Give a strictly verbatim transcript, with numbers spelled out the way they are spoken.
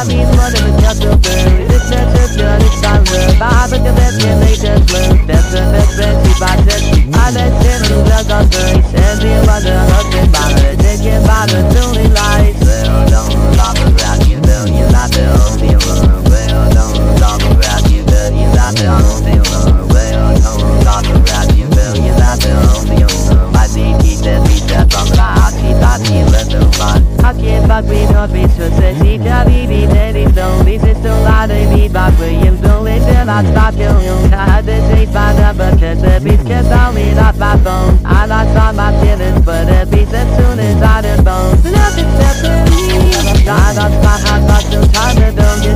mean what in the castle bird. It's a church, it's on the vibe of the best and they just learn. That's the best friend she bought it. I let him who loves on her. He says he was a husband by her. They get by the only lies. Well, don't talk about you, though. You're not the only one. Well, don't talk about you, though. You're not the only one. Well, don't talk about you, though. You're not the only one. I think he said he said from the heart. He thought he was so fun. I can't fuck with no bitch who says he can't be beat and he's lonely. This is still out of me, but Williams don't let them out. Stop your own. I had to say find out, but just the bitch kept on me off my phone. I lost all my feelings, but a piece as soon as I did bone. Nothing except for me. I lost my heart, but still time to don't get